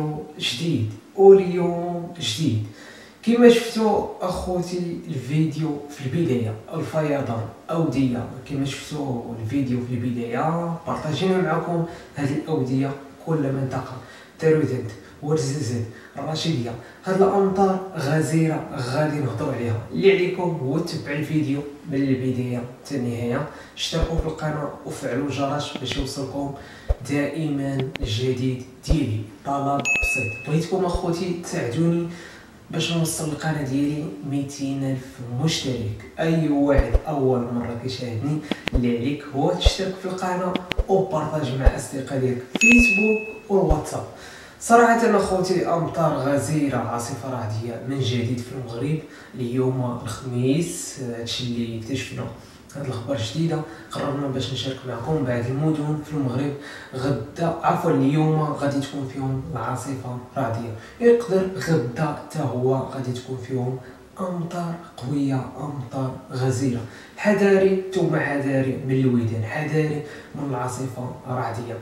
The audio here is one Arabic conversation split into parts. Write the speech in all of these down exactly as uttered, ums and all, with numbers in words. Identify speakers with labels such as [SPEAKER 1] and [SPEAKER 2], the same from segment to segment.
[SPEAKER 1] فيديو جديد واليوم جديد. كما شفتوا اخوتي الفيديو في البدايه الفيضان اوديه، كما شفتوا الفيديو في البدايه بارطاجينا معكم هذه الاوديه كل منطقه تارودانت ورزازات الرشيديه. هاد الامطار غزيره غادي نهضروا عليها. اللي عليكم هو تبع الفيديو من البدايه حتى النهايه، اشتركوا في القناه وفعلوا الجرس باش يوصلكم دائما الجديد ديالي. طلب بسيط، بغيتكم اخوتي تساعدوني باش نوصل القناه ديالي مئتين الف مشترك. اي واحد اول مره كيشاهدني اللي عليك هو تشترك في القناه وبارطاج مع اصدقاء ديالك في فيسبوك والواتساب. صراحه اخوتي امطار غزيره عاصفه رعديه من جديد في المغرب اليوم الخميس. هادشي اللي اكتشفنا هاد الاخبار جديده قررنا باش نشارك معكم. بعض المدن في المغرب غدا عفوا اليوم غادي تكون فيهم العاصفه رعديه، يقدر غدا حتى هو غادي تكون فيهم امطار قويه، امطار غزيره. حذاري ثم حذاري من الودان، حذاري من العاصفه الرعديه.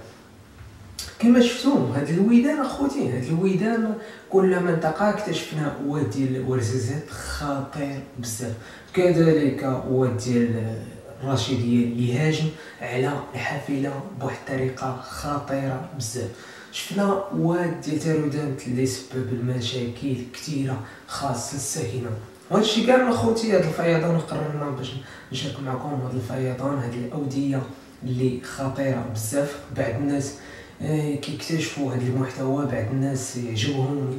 [SPEAKER 1] كما شفتوا هاد الودان اخوتي، هاد الودان كل منطقه اكتشفنا واد ديال ورزازات خطير بزاف، كذلك واد ديال الرشيديه اللي هاجم على الحافله بواحد الطريقه خطيره بزاف. شفنا واد ديال تارودانت اللي سبب المشاكل كثيره خاصه الساكنه. وهادشي كامل اخوتي هاد الفيضان قررنا باش نشارك معكم هاد الفيضان، هاد الاوديه اللي خطيره بزاف. بعض الناس كيكتشفوا هذا المحتوى، بعض الناس يعجبهم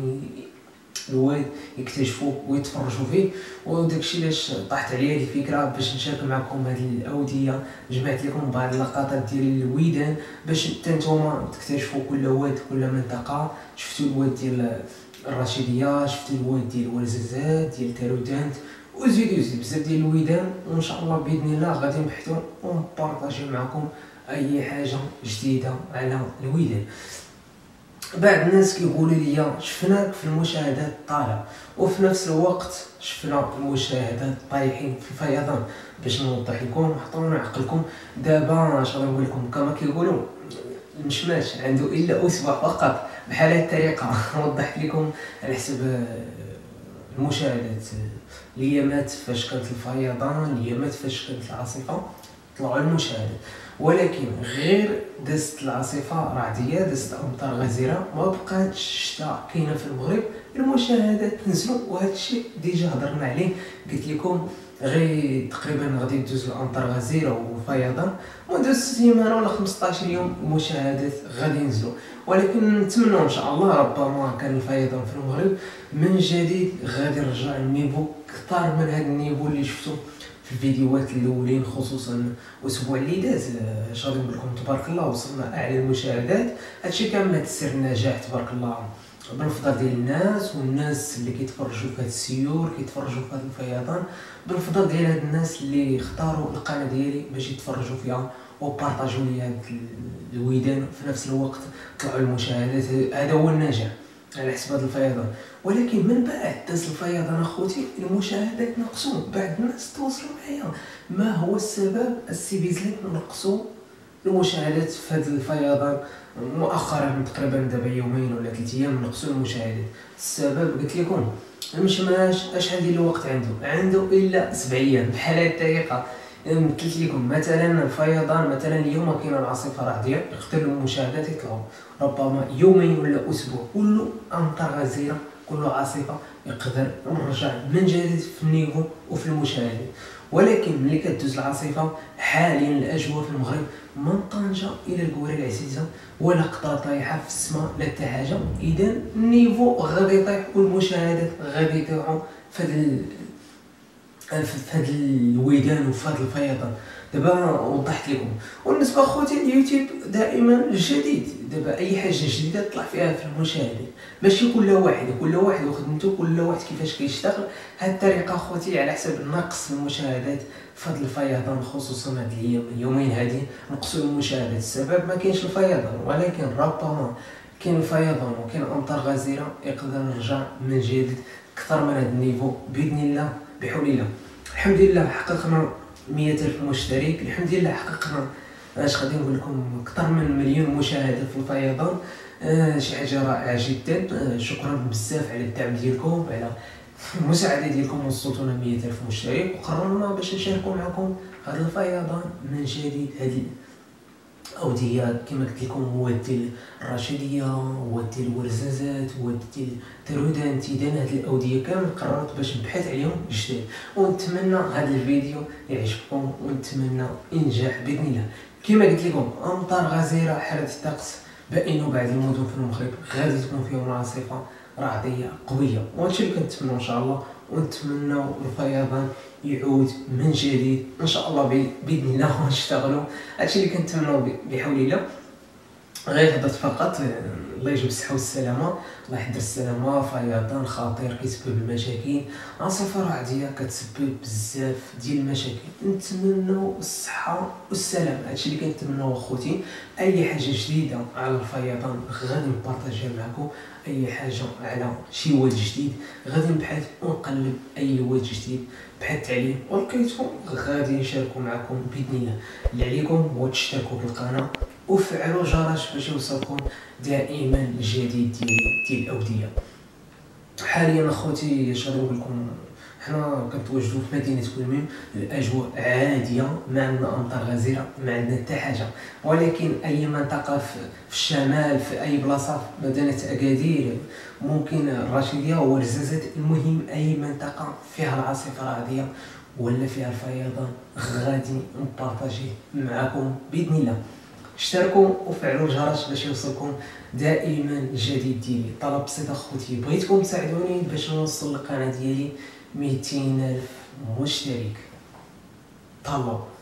[SPEAKER 1] الواد يكتشفوا ويتفرجوا فيه، وداكشي علاش طاحت عليا هذه الفكره باش نشارك معكم هذه الاوديه. جمعت لكم بعض اللقطات ديال الودان باش حتى نتوما تكتشفوا كل واد كل منطقه. شفتوا الواد ديال الرشيديه، شفتوا الواد ديال ورزازات ديال تارودانت، وزيد وزيد بزاف ديال الودان. وان شاء الله باذن الله غادي نبحثوا ونبارطاجيو معكم اي حاجه جديده على الودان. بعض الناس كيقولوا لي شفناك في المشاهدات طالع وفي نفس الوقت شفنا المشاهدات طايحين في الفيضان. باش نوضح لكم حطونا عقلكم دابا اش غنقول لكم. كما كيقولوا المشماش عنده الا اسبوع فقط، بحال هذه الطريقه نوضح لكم على حسب المشاهدات. الايامات فاش كانت الفيضان، الايامات فاش كانت العاصفه طلعوا المشاهدات، ولكن غير دازت العاصفه رعديه، دازت امطار غزيره، ما بقاتش الشتاء كاينه في المغرب، المشاهدات نزلوا. وهذا الشيء ديجا هضرنا عليه، قلت لكم غير تقريبا غادي تدوز الامطار غزيره وفيضان منذ سيمانه ولا خمسطاش يوم المشاهدات غادي ينزلوا. ولكن نتمنى ان شاء الله ربما كان الفيضان في المغرب من جديد غادي نرجع النيفو كثر من هذا النيفو اللي شفتو في الفيديوهات الاولين، خصوصا الاسبوع اللي داز. اش غادي نقول لكم، تبارك الله وصلنا اعلى المشاهدات. هادشي كامل هاد سر النجاح تبارك الله بالفضل ديال الناس، والناس اللي كيتفرجوا في هاد السيور كيتفرجوا في هاد الفيضان بالفضل ديال هاد الناس اللي اختاروا القناه ديالي باش يتفرجوا فيها وبارطاجوا لي هاد الودان. في نفس الوقت طلعوا المشاهدات، هذا هو النجاح على حسب هذا الفيضان. ولكن من بعد داز الفيضان اخوتي المشاهدات نقصوا. بعض الناس تواصلوا معايا ما هو السبب السي بيزليك نقصوا المشاهدات في هذا الفيضان مؤخرا، تقريبا دابا يومين ولا ثلاث ايام نقصوا المشاهدات. السبب قلت لكم المشماش اشحال ديال الوقت عنده عنده الا سبع ايام بحال هذه الطريقه. قلت لكم مثلا الفيضان، مثلا اليوم كاينه العاصفه رعديه، يقدر المشاهدات يطلعوا ربما يومين ولا اسبوع. كله امطار غزيره، كله عاصفه، يقدر نرجع من جديد في النيفو وفي المشاهدات. ولكن ملي كتدوز العاصفه حاليا الاجواء في المغرب من طنجه الى القويره العزيزه ولا قطره طايحه في السماء لا حتى حاجه. اذا النيفو غادي يطيح والمشاهدات غادي يطيحوا في هذا في هذا الودان وفي هذا الفيضان. دابا وضحت لكم. والنسبه اخوتي اليوتيوب دائما جديد، دابا اي حاجه جديده طلع فيها في المشاهدات، ماشي كل واحد كل واحد وخدمته، كل واحد كيفاش كيشتغل. هذه الطريقه اخوتي على حسب نقص المشاهدات في هذا الفيضان، خصوصا هاد الايام اليومين هادي نقصوا المشاهدات. السبب ما كاينش الفيضان، ولكن ربما كاين الفيضان وكاين امطار غزيره، يقدر نرجع من جديد اكثر من هذا النيفو باذن الله بحول الله. الحمد لله حققنا مئة ألف مشترك، الحمد لله حققنا اش غادي نقول لكم اكثر من مليون مشاهده في الفيضان. آه شي حاجه رائعه جدا. آه شكرا بزاف على الدعم ديالكم، على المساعده ديالكم. وصلتونا مية الف مشترك، وقررنا باش نشاركوا معكم هذا الفيضان من جديد. هذه الاوديه كما قلت لكم مواد ديال الرشيديه، مواد ديال الورزازات، مواد ديال ترودان تيدان. هذه الاوديه كامل قررت باش نبحث عليهم جداد، ونتمنى هذا الفيديو يعجبكم، ونتمنى انجاح باذن الله. كما قلت لكم امطار غزيره، حاله الطقس بائن بعض المدن في المغرب غادي تكون فيهم عاصفه رعديه قويه، وهادشي اللي كنتمنوا ان شاء الله. ونتمنوا الفيضان يعود من جديد ان شاء الله باذن الله، ونشتغلوا هادشي اللي كنتمنوا بحول الله. غير هضرت فقط. الله يجيب الصحه والسلامه، الله يحضر السلامه. فيضان خطير كيسبب المشاكل، عاصفه رعديه كتسبب بزاف ديال المشاكل. نتمنوا الصحه والسلامه، هادشي اللي كنتمنوا اخوتي. اي حاجه جديده على الفيضان غادي نبارطاجيها معكم، اي حاجه على شي واد جديد غادي نبحث ونقلب اي واد جديد بحال التعليم ولقيتو غادي نشاركو معكم باذن الله. اللي عليكم هو تشتركوا في القناه وفعلوا الجرس باش يوصلكم دائما الجديد ديال ديال الاوديه. حاليا اخوتي اش غادي نقول لكم، حنا كنتواجدوا في مدينه كلميم، الاجواء عاديه، ما عندنا امطار غزيره، ما عندنا حتى حاجه. ولكن اي منطقه في الشمال، في اي بلاصه في مدينه اكادير، ممكن الرشيديه ورزازات، المهم اي منطقه فيها العاصفه الرعديه ولا فيها الفيضان غادي نبارطاجيه معكم باذن الله. اشتركوا وفعلوا الجرس باش يوصلكم دائما الجديد ديالي. طلب بسيط اخوتي، بغيتكم تساعدوني باش نوصل القناه ديالي مئتين الف مشترك. طلب